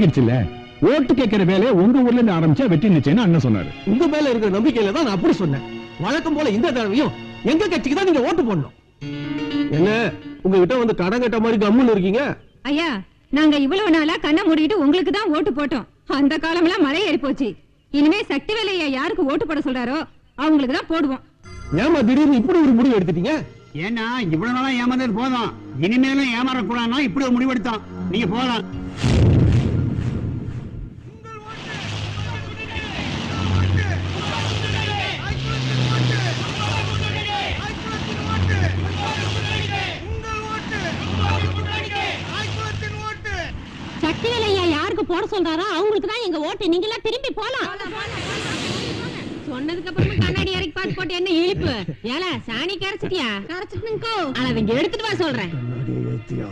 பழகிடுச்சுல்ல. ஓட்டு கேட்கிற வேலையை உங்க ஊர்ல இருந்து ஆரம்பிச்சா வெற்றி நிச்சயம் அண்ணன் சொன்னாரு. உங்க மேல இருக்கிற நம்பிக்கையில தான் நான் அப்படி சொன்னேன். வழக்கம் போல இந்த தடவையும் எங்க கட்சிக்கு தான் நீங்க ஓட்டு போடணும். என்ன உங்ககிட்ட வந்து கடன் கட்ட மாதிரி கம்முன்னு இருக்கீங்க? ஐயா, நாங்க இவ்வளவு நாளா கண்ணை மூடிட்டு உங்களுக்கு தான் ஓட்டு போட்டோம். அந்த காலம் எல்லாம் மலை ஏறி போச்சு. இனிமே சக்திவேலையா யாருக்கு ஓட்டு போட சொல்றாரோ அவங்களுக்கு தான் போடுவோம். ஏமா திடீர்னு இப்படி ஒரு முடிவு எடுத்துட்டீங்க? ஏன்னா இவ்வளவு நாளா ஏமாந்தது போதும், இனிமேலும் ஏமாறக்கூடாதுன்னா இப்படி ஒரு முடிவு எடுத்தோம். நீங்க போகலாம். சக்திவேலையா யாருக்கு போட சொல்றாரோ அவங்களுக்கு தான் எங்க ஓட்டு. நீங்க எல்லாம் திரும்பி போலாம். சொன்னதுக்கு அப்புறமா கண்ணாடி இறக்கி பார்த்து போட்டு என்ன இழிப்பு? ஏல சாணி கரைச்சிட்டியா? கரைச்சிட்டுங்கோ. ஆனா இங்க எடுத்துட்டு வா சொல்றேன். கண்ணாடி ஏத்தியா?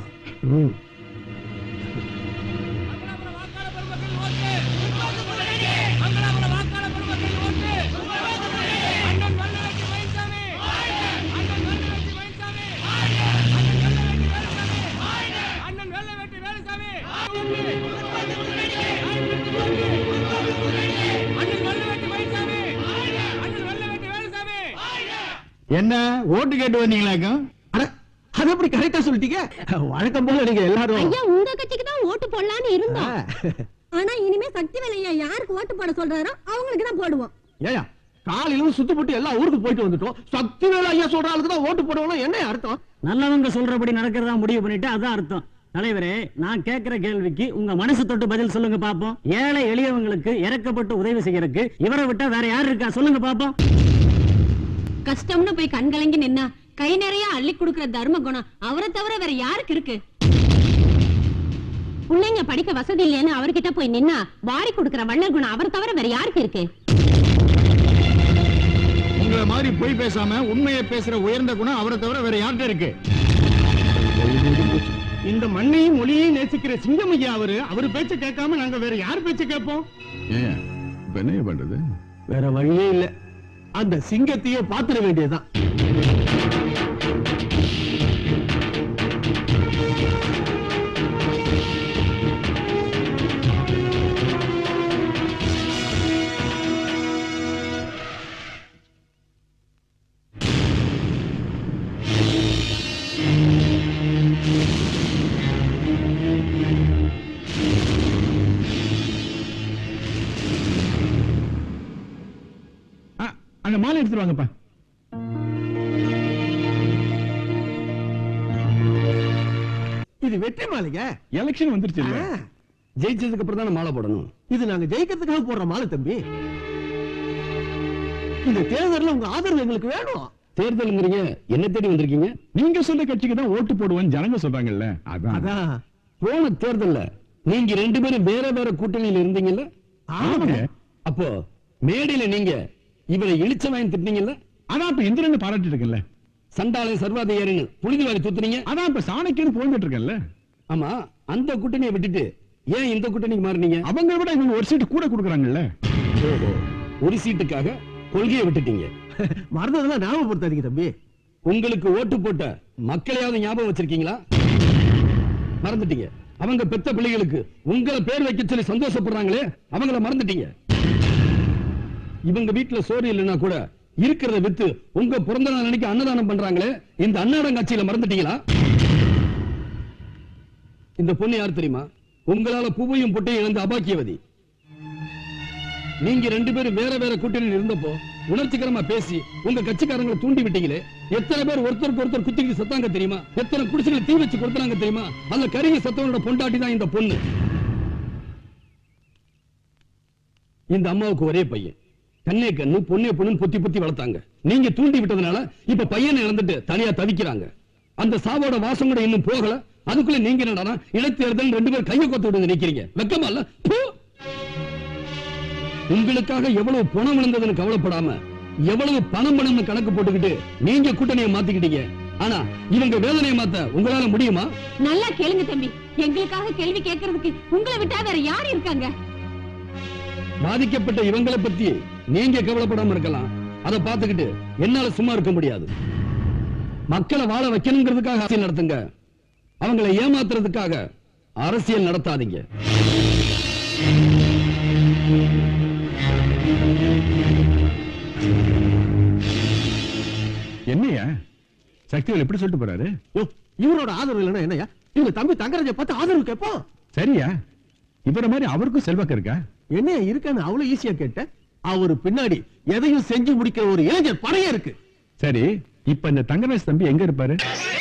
என்ன ஓட்டு கேட்டு வந்தீங்களாக்கும்? அது எப்படி கரெக்டா சொல்லிட்டீங்க? வழக்கம் போல நீங்க எல்லாரும் ஐயா உங்க கட்சிக்கு தான் ஓட்டு போடலான்னு இருந்தோம். ஆனா இனிமே சக்திவேலையா யாருக்கு ஓட்டு போட சொல்றாரோ அவங்களுக்கு தான் போடுவோம். ஏயா காலையில சுத்து போட்டு எல்லா ஊருக்கு போயிட்டு வந்துட்டோம். சக்திவேலு ஐயா சொல்ற ஆளுக்கு தான் ஓட்டு போடுவோம். என்ன அர்த்தம்? நல்லவங்க சொல்றபடி நடக்கிறதா முடிவு பண்ணிட்டு அதான் அர்த்தம். தலைவரே, நான் கேட்கிற கேள்விக்கு உங்க மனசு தொட்டு பதில் சொல்லுங்க பாப்போம். ஏழை எளியவங்களுக்கு இறக்கப்பட்டு உதவி செய்யறதுக்கு இவரை விட்டா வேற யாரு இருக்கா? சொல்லுங்க பாப்போம். கஷ்டம்னு போய் கண்கலங்கி நின்னா கை நிறைய அள்ளி கொடுக்கிற தர்ம குணம் அவரை தவிர வேற யாருக்கு இருக்கு? பிள்ளைங்க படிக்க வசதி இல்லைன்னு அவர்கிட்ட போய் நின்னா வாரி கொடுக்கிற வள்ளல் குணம் அவரை தவிர வேற யாருக்கு இருக்கு? உங்களை மாதிரி போய் பேசாம உண்மையை பேசுற உயர்ந்த குணம் அவரை தவிர வேற யார்கிட்ட இருக்கு? இந்த மண்ணையும் மொழியையும் நேசிக்கிற சிங்கம் ஐயா அவரு பேச்ச கேட்காம நாங்க வேற யார் பேச்ச கேட்போம்? என்ன பண்றது? வேற வழியே இல்ல. அந்த சிங்கத்தையே பாத்துட வேண்டியதுதான். அந்த மாலை எடுத்துட்டு வாங்கப்பா. இது வெற்றி மாலைங்க. எலெக்ஷன் வந்துருச்சு. ஜெயிச்சதுக்கு அப்புறம் தானே மாலை போடணும். இது நாங்க ஜெயிக்கிறதுக்காக போடுற மாலை தம்பி. இந்த தேர்தல்ல உங்க ஆதரவு எங்களுக்கு வேணும். தேர்தலுங்கிறீங்க, என்ன தேடி வந்திருக்கீங்க? நீங்க சொல்ற கட்சிக்கு தான் ஓட்டு போடுவோம் ஜனங்க சொல்றாங்கல்ல. அதான் போன தேர்தல்ல நீங்க ரெண்டு பேரும் வேற வேற கூட்டணியில இருந்தீங்கல்ல? ஆமாங்க. அப்போ மேடையில நீங்க இவரை இழிச்ச வாங்கி திட்டினீங்கல்ல? அதான் இப்ப இந்திரன் பாராட்டிட்டு இருக்கேன்ல. சண்டாளை சர்வாதிகாரின்னு புனிதவாதி தூத்துனீங்க. அதான் இப்ப சாணக்கியன்னு போயிட்டு இருக்கேன்ல. ஆமா, அந்த கூட்டணியை விட்டுட்டு ஏன் இந்த கூட்டணிக்கு மாறினீங்க? அவங்க விட இவங்க ஒரு சீட்டு கூட கொடுக்குறாங்கல்ல. ஒரு சீட்டுக்காக கொள்கையை விட்டுட்டீங்க. மறந்ததெல்லாம் ஞாபகப்படுத்தாதீங்க தம்பி. உங்களுக்கு ஓட்டு போட்ட மக்களையாவது ஞாபகம் வச்சிருக்கீங்களா? மறந்துட்டீங்க. அவங்க பெத்த பிள்ளைகளுக்கு உங்களை பேர் வைக்க சொல்லி சந்தோஷப்படுறாங்களே, அவங்கள மறந்துட்டீங்க. இவங்க வீட்டுல சோறு இல்லைன்னா கூட இருக்கிறத வித்து உங்க பிறந்த நாள் அன்னைக்கு அன்னதானம் பண்றாங்களே, இந்த அன்னாடங்காட்சியில மறந்துட்டீங்களா? இந்த பொண்ணு யார் தெரியுமா? உங்களால பூவையும் பொட்டையும் இழந்த அபாக்கியவதி. நீங்க ரெண்டு பேரும் வேற வேற கூட்டணியில் இருந்தப்போ உணர்ச்சிகரமா பேசி உங்க கட்சிக்காரங்களை தூண்டி விட்டீங்களே, எத்தனை பேர் ஒருத்தருக்கு ஒருத்தர் குத்திக்கிட்டு சத்தாங்க தெரியுமா? எத்தனை குடிசைகளை தீ வச்சு கொடுத்தாங்க தெரியுமா? அதுல கருகி சத்தவனோட பொண்டாட்டி தான் இந்த பொண்ணு. இந்த அம்மாவுக்கு ஒரே பையன். கண்ணே கண்ணு பொண்ணே பொண்ணு பொத்தி பொத்தி வளர்த்தாங்க. நீங்க தூண்டி விட்டதுனால இப்ப பையனை இழந்துட்டு தனியா தவிக்கிறாங்க. அந்த சாவோட வாசம் கூட இன்னும் போகல. அதுக்குள்ள நீங்க என்னடா இடைத்தேர்தல் ரெண்டு பேர் கையை கோத்து விட்டு நிக்கிறீங்க. வெக்கமா இல்ல? உங்களுக்காக எவ்வளவு பணம் விழுந்ததுன்னு கவலைப்படாம எவ்வளவு பணம் பணம்னு கணக்கு போட்டுக்கிட்டு நீங்க கூட்டணியை மாத்திக்கிட்டீங்க. ஆனா இவங்க வேதனையை மாத்த உங்களால முடியுமா? நல்லா கேளுங்க தம்பி, எங்களுக்காக கேள்வி கேட்கறதுக்கு உங்களை விட்டா வேற யாரு இருக்காங்க? பாதிக்கப்பட்ட இவங்களை பத்தி நீங்க கவலைப்படாம இருக்கலாம். அதை பார்த்துக்கிட்டு என்னால சும்மா இருக்க முடியாது. மக்களை வாழ வைக்கணுங்கிறதுக்காக அரசியல் நடத்துங்க. அவங்களை ஏமாத்துறதுக்காக அரசியல் நடத்தாதீங்க. சக்திவேல் எப்படி சொல்லிட்டு போறாரு? இவரோட ஆதரவு இல்லைன்னா என்னையா? இவங்க தம்பி தங்கராஜை பார்த்து ஆதரவு கேட்போம். சரியா? இவர மாதிரி அவருக்கும் செல்வாக்கு இருக்கா? என்ன இருக்கான்னு அவ்வளவு ஈஸியா கேட்ட? அவரு பின்னாடி எதையும் செஞ்சு முடிக்கிற ஒரு இளைஞர் படையே இருக்கு. சரி, இப்ப இந்த தங்கராஜ் தம்பி எங்க இருப்பாரு?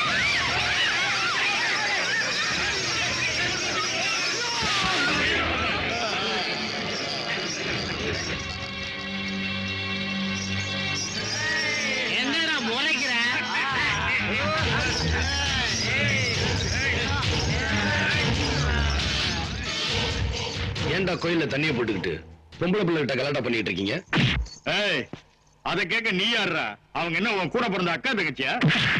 ஏண்டா கோயில்ல தண்ணியை போட்டுக்கிட்டு பொம்பளை பிள்ளை கிட்ட கலாட்டா பண்ணிட்டு இருக்கீங்க? அத கேட்க நீ யாரா? அவங்க என்ன உன் கூட பிறந்த அக்கா தங்கச்சியா?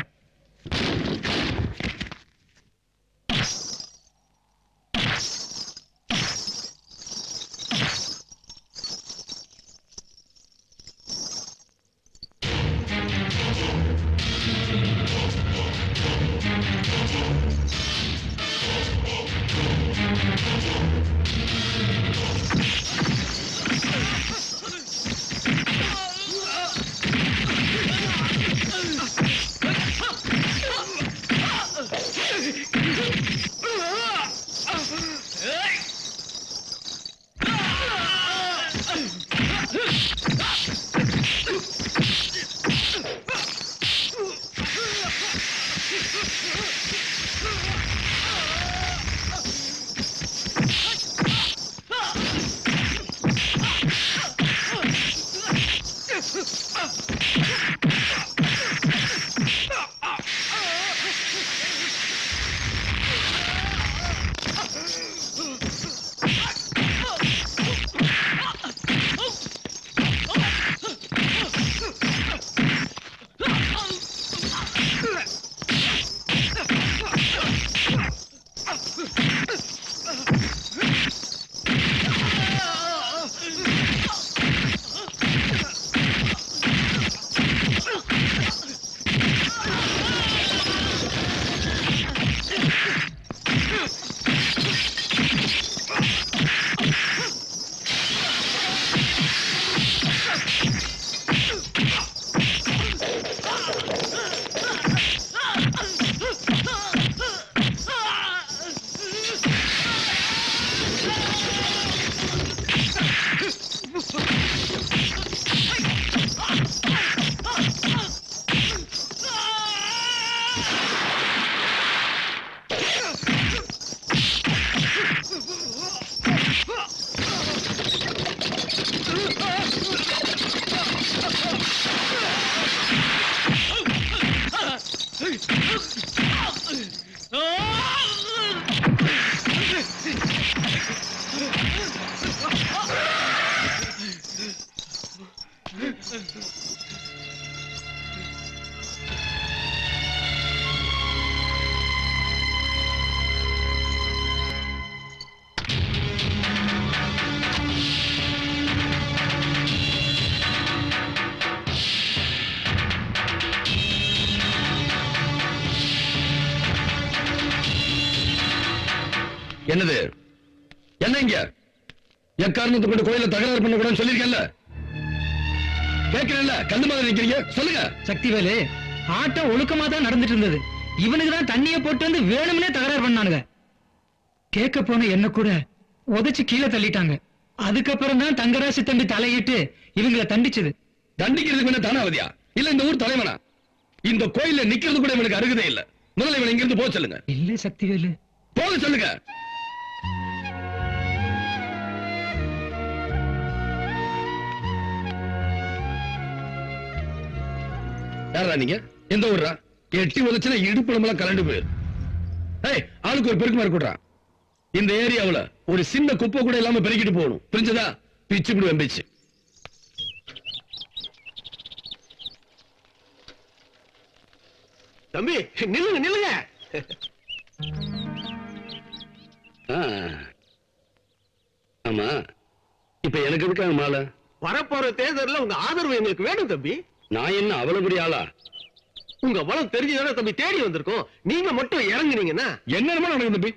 என்னது? என்ன இங்க எக்காரணத்தை கொண்டு கோயில தகராறு பண்ண கூடாதுன்னு சொல்லிருக்கேன்ல? கேட்கிறேன்ல, கண்ணு மாதிரி நிக்கிறீங்க, சொல்லுங்க. சக்திவேலு, ஆட்டம் ஒழுக்கமா தான் நடந்துட்டு இருந்தது. இவனுக்கு தான் தண்ணியை போட்டு வந்து வேணும்னே தகராறு பண்ணானுங்க. கேட்க போன என்ன கூட உதைச்சு கீழே தள்ளிட்டாங்க. அதுக்கப்புறம் தான் தங்கராசி தம்பி தலையிட்டு இவங்களை தண்டிச்சது. தண்டிக்கிறதுக்கு என்ன தானாவதியா இல்ல இந்த ஊர் தலைவனா? இந்த கோயில நிக்கிறது கூட இவனுக்கு அருகதே இல்ல. முதல்ல இவனை இங்கிருந்து போக சொல்லுங்க. இல்ல சக்திவேலு, போக சொல்லுங்க. யாரா நீங்க? எந்த ஊர்ரா? எட்டி உதச்சுனா இடுப்புலமெல்லாம் கலண்டு போயிரு. ஆளுக்கு ஒரு பெருக்கு மாதிரி கூடுறான். இந்த ஏரியாவுல ஒரு சின்ன குப்பை கூட இல்லாம பெருக்கிட்டு போகணும். புரிஞ்சதா? பிச்சு விடுவேன் பிச்சு. தம்பி நில்லுங்க நில்லுங்க. ஆமா, இப்ப எனக்கு எதுக்காக மாலை? வரப்போற தேர்தலில் உங்க ஆதரவு எங்களுக்கு வேணும் தம்பி. நான் என்ன அவ்வளவு பெரிய ஆளா? உங்க பலம் தெரிஞ்சுதானே தம்பி தேடி வந்திருக்கோம். நீங்க மட்டும் இறங்குனீங்கன்னா என்னமா நடக்கும் தம்பி?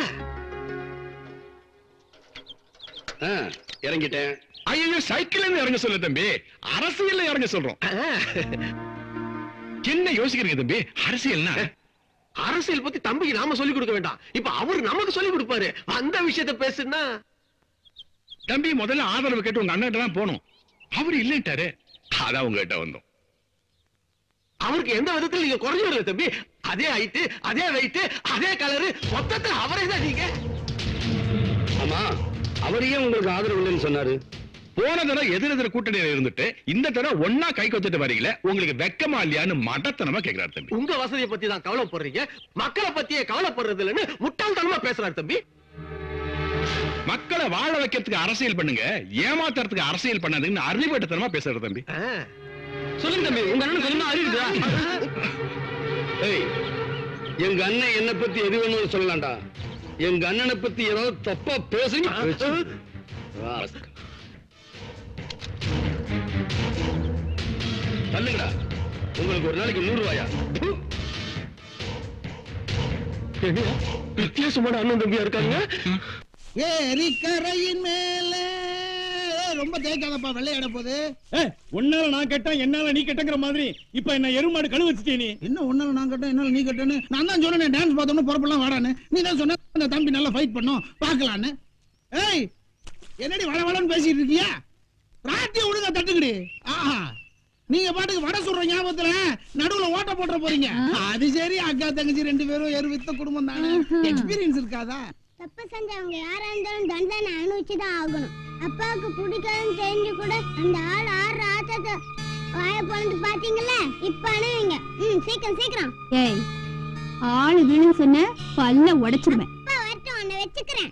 இறங்கிட்டேன். ஐயோ, சைக்கிள் இறங்க சொல்ல தம்பி, அரசியல்ல இறங்க சொல்றோம். என்ன யோசிக்கிறீங்க தம்பி? அரசியல்னா அரசியல் பத்தி தம்பிக்கு நாம சொல்லி கொடுக்க வேண்டாம். இப்ப அவரு நமக்கு சொல்லி கொடுப்பாரு. அந்த விஷயத்த பேசுனா தம்பி முதல்ல ஆதரவு கேட்டு உங்க அண்ணன் தான் போனோம். அவரு இல்லைட்டாரு. அதான் உங்ககிட்ட வந்தோம். அவருக்கு எந்த விதத்துல நீங்க குறைஞ்சு வரல தம்பி. அதே ஹைட், அதே வெயிட், அதே கலரு, மொத்தத்துல அவரே தான் நீங்க. ஆமா, அவரையே உங்களுக்கு ஆதரவு இல்லைன்னு சொன்னாரு. போன தடவை எதிரெதிர கூட்டணியில இருந்துட்டு இந்த தடவை ஒன்னா கை கொத்துட்டு வரீங்களே, உங்களுக்கு வெக்கமா இல்லையான்னு மடத்தனமா கேக்குறாரு தம்பி. உங்க வசதியை பத்தி தான் கவலைப்படுறீங்க, மக்களை பத்தியே கவலைப்படுறது இல்லைன்னு முட்டாள்தனமா பேசுறாரு தம்பி. மக்களை வாழ வைக்கிறதுக்கு அரசியல் பண்ணுங்க, ஏமாத்துறதுக்கு அரசியல் பண்ணாதுன்னு அறிவுட்டத்தனமா பேசுறாரு தம்பி. சொல்லுங்க தம்பி, உங்க அண்ணன் கொஞ்சமா அறிவுதா? எங்க அண்ணன் என்ன பத்தி எது வேணும்னு சொல்லலாம்டா. எங்க அண்ணனை பத்தி ஏதாவது தப்பா பேசுங்க. தள்ளுங்கடா. உங்களுக்கு ஒரு நாளைக்கு 100 ரூபாயா? வித்தியாசமான அண்ணன் தம்பியா இருக்காங்க. ஏரிக்கரையின் மேலே ரொம்ப தேய்க்காதப்பா, வெள்ளையாட போகுது. உன்னால நான் கேட்டேன், என்னால நீ கேட்டங்கிற மாதிரி இப்ப என்ன எருமாடு கழு வச்சுட்டே. நீ இன்னும் உன்னால நான் கேட்டேன், என்னால நீ கேட்டேன்னு நான் தான் சொன்னேன். டான்ஸ் பார்த்தோன்னு பொறுப்பெல்லாம் வாடான்னு. நீ தான் சொன்ன அந்த தம்பி நல்லா ஃபைட் பண்ணோம் பாக்கலான்னு. ஏய், என்னடி வள வளன்னு பேசிட்டு இருக்கியா? ராட்டிய ஒழுங்கா தட்டுக்கடி. ஆஹா, நீங்க பாட்டுக்கு வடை சுடுற ஞாபகத்துல நடுவுல ஓட்ட போட்டுற போறீங்க. அது சரி, அக்கா தங்கச்சி 2 பேரும் எரு வித்த குடும்பம் தானே, எக்ஸ்பீரியன்ஸ் இருக்காதா? தப்பு செஞ்சவங்க யாரா இருந்தாலும் தண்டனை அனுபவிச்சுதான் ஆகணும். அப்பாவுக்கு பிடிக்காதுன்னு தெரிஞ்சு கூட அந்த ஆள் ஆடுற ஆட்டத்தை வாய பொழுது பாத்தீங்கல்ல, இப்ப அணுவீங்க. சீக்கிரம் சீக்கிரம். ஏய், ஆளு வீணுன்னு சொன்ன பல்ல உடைச்சிருவேன். அப்பா வரட்டும், உன்னை வச்சுக்கிறேன்.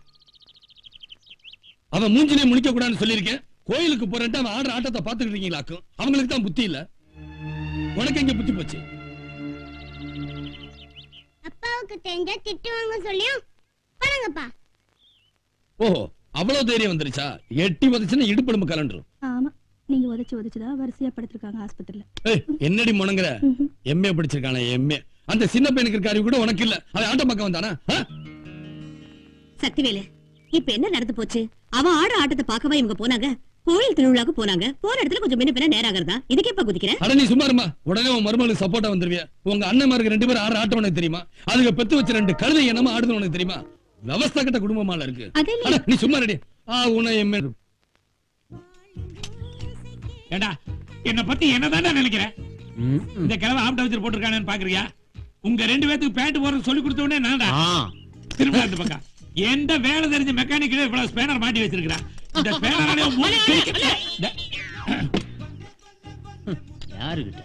அவன் மூஞ்சிலே முழிக்க கூடாதுன்னு சொல்லியிருக்கேன். கோயிலுக்கு போறேன்ட்டு அவன் ஆடுற ஆட்டத்தை பாத்துக்கிட்டு இருக்கீங்களாக்கும். அவங்களுக்கு தான் புத்தி இல்ல, உனக்கு எங்க புத்தி போச்சு? அப்பாவுக்கு தெரிஞ்ச திட்டுவாங்க சொல்லியும் பண்ணுங்கப்பா. ஓஹோ, அவ்வளவு தைரியம் வந்துருச்சா? எட்டி உதச்சுன்னா இடுப்பெலும்பு கலண்டுரும். ஆமா, நீங்க உதச்சுதான் வரிசையா படுத்திருக்காங்க ஆஸ்பத்திரியில. என்னடி முணங்குற? MA படிச்சிருக்கானே, MA. அந்த சின்ன பையனுக்கு இருக்க அறிவு கூட உனக்கு இல்ல. அவன் ஆட்டம் பக்கம் வந்தானா? சக்திவேலு, இப்ப என்ன நடந்து போச்சு? அவன் ஆட ஆட்டத்தை பார்க்கவா இவங்க போனாங்க? கோயில் திருவிழாக்கு போனாங்க. போற இடத்துல கொஞ்சம் முன்ன பின்ன நேராகிறதா? இதுக்கு எப்ப குதிக்கிற? அட நீ சும்மா இருமா. உடனே உன் மருமகளுக்கு சப்போர்ட்டா வந்துருவியா? உங்க அண்ணன்மாருக்கு 2 பேரும் ஆடுற ஆட்டம் உனக்கு தெரியுமா? அதுக்கு பெத்து வச்ச 2 கழுதை என்னமா ஆடுது உனக்கு தெரியுமா? விவசாய கட்ட குடும்பமால இருக்கு. நீ சும்மா ரெடி. ஏண்டா, என்ன பத்தி என்னதானே நினைக்கிற? இந்த கிழமை ஆப்ட வச்சு போட்டிருக்கானு பாக்குறியா? உங்க 2 பேத்துக்கு பேண்ட் போறது சொல்லி கொடுத்த உடனே நான்டா திரும்ப அந்த பக்கம் எந்த வேலை தெரிஞ்ச மெக்கானிக் இவ்வளவு ஸ்பேனர் மாட்டி வச்சிருக்கிறான். இந்த ஸ்பேனராலே யாருகிட்ட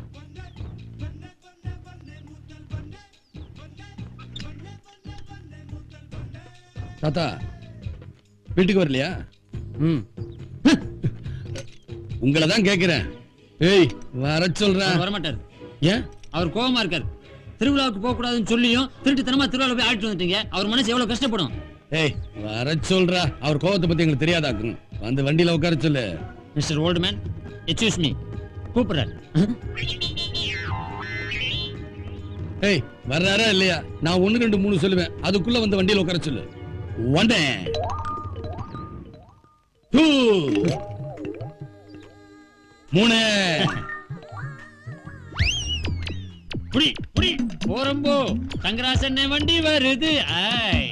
தாத்தா வீட்டுக்கு வரலையா? உங்களை தான் கேக்குறேன். ஏய், வர சொல்றேன். வரமாட்டார். ஏன்? அவர் கோபமா இருக்கார். திருவிழாவுக்கு போக கூடாதுன்னு சொல்லியும் திருட்டுத்தனமா திருவிழா போய் ஆடிட்டு வந்துட்டீங்க. அவர் மனசு எவ்வளவு கஷ்டப்படும். ஏய், வர சொல்றா. அவர் கோபத்தை பத்தி எங்களுக்கு தெரியாதாக்கும். வந்து வண்டியில உட்கார சொல்லு. மிஸ்டர் ஓல்ட்மேன், எக்ஸ்கியூஸ் மீ, கூப்பிடுறாரு. ஏய், வர்றாரா இல்லையா? நான் 1 2 3 சொல்லுவேன். அதுக்குள்ள வந்து வண்டியில உட்கார சொல்லு. 1 2 3 புடி புடி போறம்போ தங்கராசன் வண்டி வருது. ஐ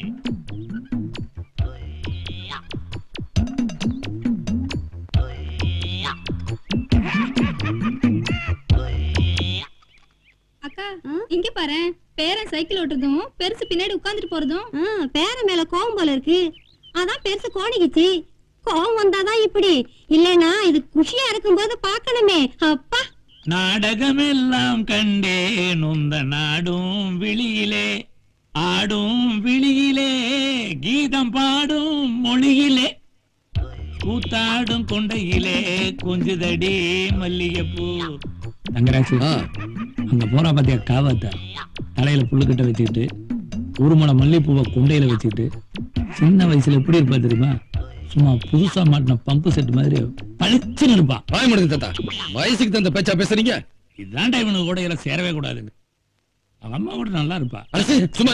அக்கா, இங்க பாரு. பேரன் சைக்கிள் ஓட்டுறதும் பெருசு பின்னாடி உட்கார்ந்துட்டு போறதும். பேரன் மேல கோவம் போல இருக்கு. அதான் பெருசு கோணிக்குச்சு. கோவம் வந்தாதான் இப்படி. இல்லனா இது குஷியா இருக்கும்போது பாக்கணுமே. அப்பா, நாடகமெல்லாம் கண்டேன் உந்த நாடும் விழியிலே, ஆடும் விழியிலே, கீதம் பாடும் மொழியிலே, கூத்தாடும் கொண்டையிலே, கொஞ்சுதடி மல்லிகைப்பூ. தங்கராஜ், அங்க போறா பாத்தியா காவாத்தா? தலையில புல்லுக்கிட்ட வச்சுக்கிட்டு, ஒரு முளை மல்லிகைப்பூவை கொண்டையில வச்சுக்கிட்டு, சின்ன வயசுல எப்படி இருப்பா தெரியுமா? சும்மா புதுசா மாட்டின பம்பு செட் மாதிரி பளிச்சுன்னு இருப்பான். வாய் முடுங்க தாத்தா. வயசுக்கு தந்த பேச்சா பேசுறீங்க? இதாண்டா இவனுக்கு கூட இதெல்லாம் சேரவே கூடாதுன்னு. அவங்க அம்மா கூட நல்லா இருப்பா. சும்மா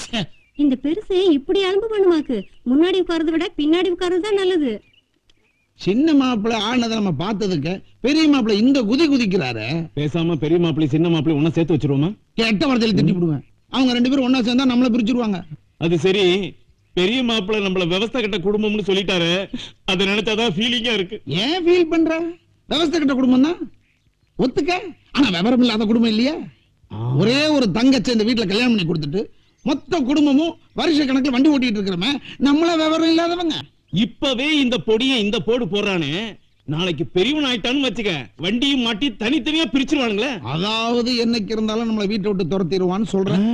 இந்த பெருசு இப்படி அலும்பு பண்ணுமாக்கு. முன்னாடி உட்கார்றத விட பின்னாடி உட்கார்றது தான் நல்லது. சின்ன மாப்பிள்ளை ஆனதை நம்ம பார்த்ததுக்கு பெரிய மாப்பிள்ளை இந்த குதிக்கிறாரு. பேசாம பெரிய மாப்பிள்ளை சின்ன மாப்பிள்ளை ஒன்னா சேர்த்து வச்சிருவோமா? கெட்ட வார்த்தையில திட்டி விடுவேன். அவங்க 2 பேரும் ஒன்னா சேர்ந்தா நம்மள பிரிச்சிருவாங்க. அது சரி, பெரிய மாப்பிள்ளை நம்மள விவசாய கட்ட குடும்பம்னு சொல்லிட்டாரு. அதை நினைச்சாதான் ஃபீலிங்கா இருக்கு. ஏன் ஃபீல் பண்ற? விவசாய கட்ட குடும்பம் தான் ஒத்துக்க. ஆனா விவரம் இல்லாத குடும்பம் இல்லையா? ஒரே ஒரு தங்கச்சி இந்த வீட்டுல கல்யாணம் பண்ணி கொடுத்துட்டு மொத்த குடும்பமும் வருஷ கணக்குல வண்டி ஓட்டிட்டு இருக்கிறோமே, நம்மள விவரம் இல்லாதவங்க. இப்பவே இந்த பொடியை இந்த போடு போடுறானே, நாளைக்கு பெரியவன் ஆயிட்டான்னு வச்சுக்க, வண்டியும் மாட்டி தனித்தனியா பிரிச்சிருவானுங்களே. அதாவது என்னைக்கு இருந்தாலும் நம்மள வீட்டை விட்டு துரத்திடுவான்னு சொல்றேன்.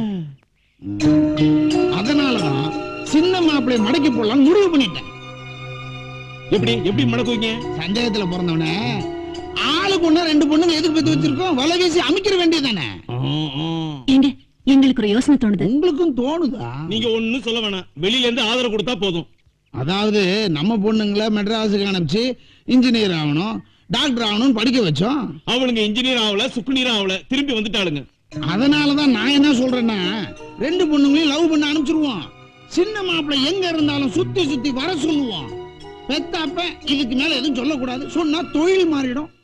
அதனாலதான் சின்ன மாப்பிள்ளை மடக்கி போடலாம்னு முடிவு பண்ணிட்டேன். எப்படி மடக்குவீங்க? சந்தேகத்துல பிறந்தவனே ஆளுக்கு ஒண்ணு 2 பொண்ணுங்க எதுக்கு பெத்து வச்சிருக்கோம்? வலை வீசி அமைக்கிற வேண்டியதானே. எங்களுக்கு ஒரு யோசனை தோணுது. உங்களுக்கும் தோணுதா? நீங்க ஒண்ணும் சொல்ல வேணாம், வெளியில இருந்து ஆதரவு கொடுத்தா போதும். அதாவது நம்ம பொண்ணுங்களை மெட்ராஸுக்கு அனுப்பிச்சு இன்ஜினியர் ஆகணும், டாக்டர் ஆகணும்னு படிக்க வச்சோம். அவளுங்க இன்ஜினியர் ஆகல, சுக்குநீர் ஆகல, திரும்பி வந்துட்டாளுங்க. அதனாலதான் நான் என்ன சொல்றேன்னா, 2 பொண்ணுங்களையும் லவ் பண்ண அனுப்பிச்சிருவோம். சின்ன மாப்பிள்ளை எங்க இருந்தாலும் சுத்தி சுத்தி வர சொல்லுவோம். பெத்தாப்ப இதுக்கு மேல எதுவும் சொல்லக்கூடாது. சொன்னா தொழில் மாறிடும்.